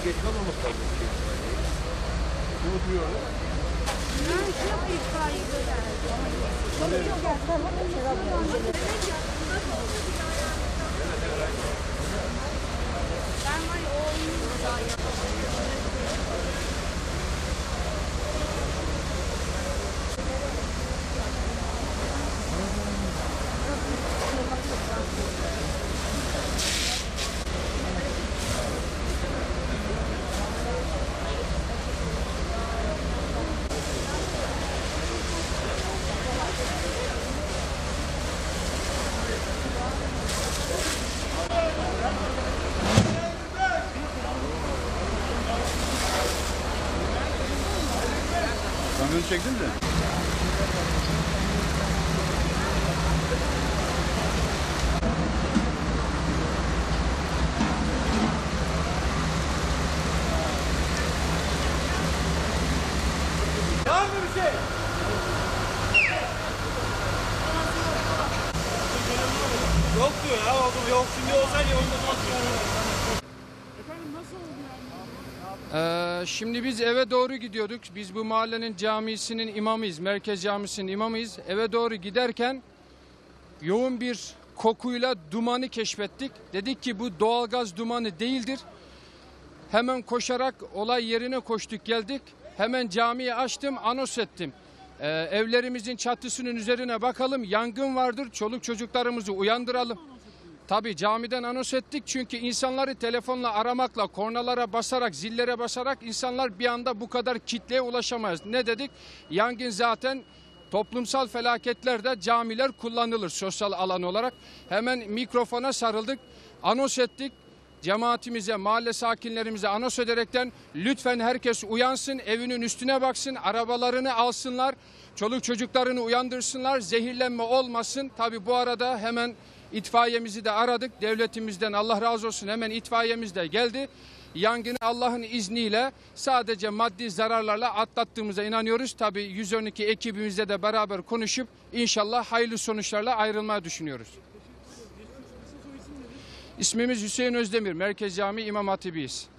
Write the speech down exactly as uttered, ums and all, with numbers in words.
geç kalmamak lazım. Unutmuyor. Ben şey yapayım, itfaiye ben var ya o oyunu daha yapamam. Kamyonu çektin mi? Var mı bir şey? Yok diyor ya, oğlum yok. Şimdi olsaydı onda Efendim nasıl oldu Ee, şimdi biz eve doğru gidiyorduk. Biz bu mahallenin camisinin imamıyız. Merkez Camisi'nin imamıyız. Eve doğru giderken yoğun bir kokuyla dumanı keşfettik. Dedik ki bu doğalgaz dumanı değildir. Hemen koşarak olay yerine koştuk geldik. Hemen camiyi açtım, anons ettim. Ee, evlerimizin çatısının üzerine bakalım, yangın vardır, çoluk çocuklarımızı uyandıralım. Tabii camiden anons ettik çünkü insanları telefonla aramakla, kornalara basarak, zillere basarak insanlar bir anda bu kadar kitleye ulaşamaz. Ne dedik? Yangın zaten toplumsal felaketlerde camiler kullanılır sosyal alan olarak. Hemen mikrofona sarıldık, anons ettik. Cemaatimize, mahalle sakinlerimize anons ederekten lütfen herkes uyansın, evinin üstüne baksın, arabalarını alsınlar, çoluk çocuklarını uyandırsınlar, zehirlenme olmasın. Tabii bu arada hemen itfaiyemizi de aradık, devletimizden Allah razı olsun hemen itfaiyemiz de geldi. Yangını Allah'ın izniyle sadece maddi zararlarla atlattığımıza inanıyoruz. Tabii yüz on iki ekibimizle de beraber konuşup inşallah hayırlı sonuçlarla ayrılmayı düşünüyoruz. İsmimiz Hüseyin Özdemir, Merkez Camii İmam Hatibiyiz.